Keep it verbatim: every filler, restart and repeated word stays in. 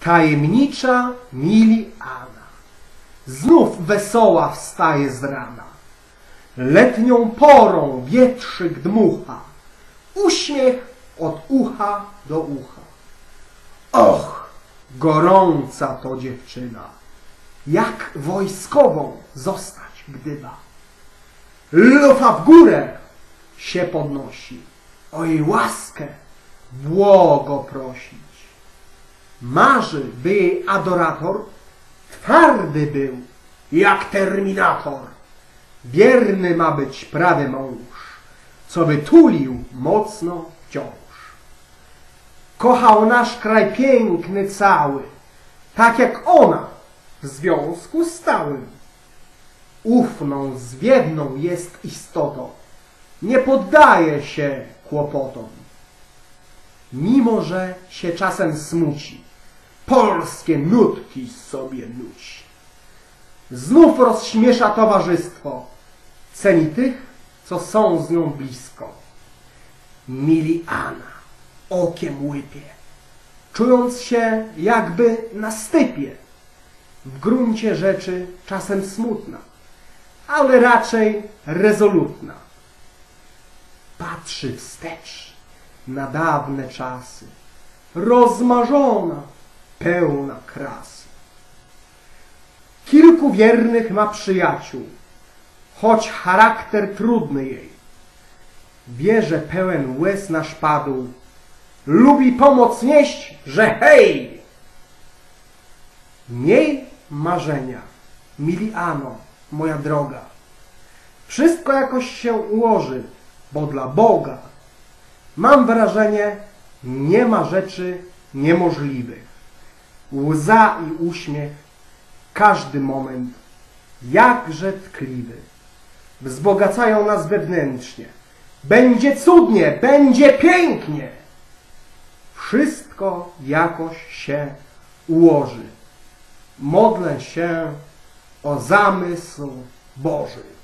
Tajemnicza Miliana znów wesoła wstaje z rana. Letnią porą wietrzyk dmucha, uśmiech od ucha do ucha. Och, gorąca to dziewczyna, jak wojskową zostać gdyba. Lufa w górę się podnosi, o jej łaskę błogo prosić. Marzy, by jej adorator twardy był jak terminator. Wierny ma być prawy mąż, co by tulił mocno wciąż. Kochał nasz kraj piękny cały, tak jak ona w związku stałym. Ufną, zwiewną jest istotą, nie poddaje się kłopotom. Mimo że się czasem smuci, polskie nutki sobie nuci. Znów rozśmiesza towarzystwo, ceni tych, co są z nią blisko. Miliana okiem łypie, czując się jakby na stypie. W gruncie rzeczy czasem smutna, ale raczej rezolutna. Patrzy wstecz na dawne czasy, rozmarzona, pełna krasy. Kilku wiernych ma przyjaciół, choć charakter trudny jej. Bierze pełen łez na szpadł, lubi pomoc nieść, że hej! Miej marzenia, Miliano, moja droga. Wszystko jakoś się ułoży, bo dla Boga, mam wrażenie, nie ma rzeczy niemożliwych. Łza i uśmiech, każdy moment, jakże tkliwy, wzbogacają nas wewnętrznie. Będzie cudnie, będzie pięknie. Wszystko jakoś się ułoży. Modlę się o zamysł Boży.